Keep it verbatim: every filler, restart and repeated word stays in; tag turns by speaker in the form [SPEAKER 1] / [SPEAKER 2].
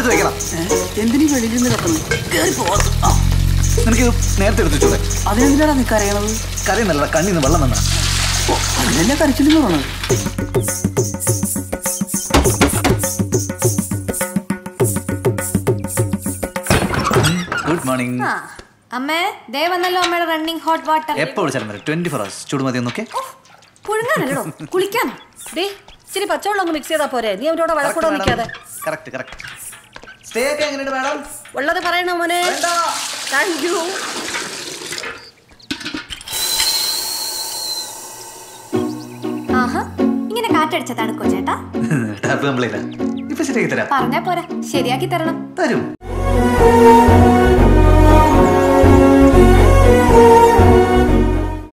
[SPEAKER 1] എടുത്ത് വെക്കണം.
[SPEAKER 2] എന്തിനീ വെളിയിൽ നിന്ന് കത്തണം? കയറി പോകാം.
[SPEAKER 1] നിനക്ക് നേരത്തെ എടുത്ത് വെച്ചോളെ.
[SPEAKER 2] അതിനെന്തിനാണ് നീ കരയണത്?
[SPEAKER 1] കരയുന്നല്ല, കണ്ണിന്ന് വെള്ളം വന്നാ.
[SPEAKER 2] അതിനെല്ലാം കരച്ചില്ലെന്ന് പറഞ്ഞത്.
[SPEAKER 1] Good morning.
[SPEAKER 3] അമ്മേ, ദേ വന്നല്ലോ അമ്മയുടെ റണ്ണിങ് ഹോട്ട് വാട്ടർ.
[SPEAKER 1] എപ്പോൾ വിളിച്ചാലും വരും. ട്വന്റി ഫോർ അവേഴ്സ് ചൂട് മതി. ഒന്നൊക്കെ
[SPEAKER 3] പുഴുങ്ങാനല്ലോ, കുളിക്കാനോ?
[SPEAKER 2] ഡേ ഇച്ചിരി പച്ചവെള്ളം ഒന്ന് മിക്സ് ചെയ്താ പോരെ? നീ അവരോട് വഴക്കൂടെ നിൽക്കാതെ.
[SPEAKER 1] Correct correct. സ്റ്റേ ഒക്കെ എങ്ങനെയുണ്ട് മാഡം?
[SPEAKER 2] ഉള്ളത് പറയണോ മോനെ? Thank you.
[SPEAKER 3] ആഹാ, ഇങ്ങനെ കാറ്റടിച്ച തണുക്കോ ചേട്ടാ?
[SPEAKER 1] Tap complaint. ഇപ്പൊ ശരിയാക്കി തരാം.
[SPEAKER 3] പറഞ്ഞാ പോരാ, ശരിയാക്കി തരണം.
[SPEAKER 1] തരും.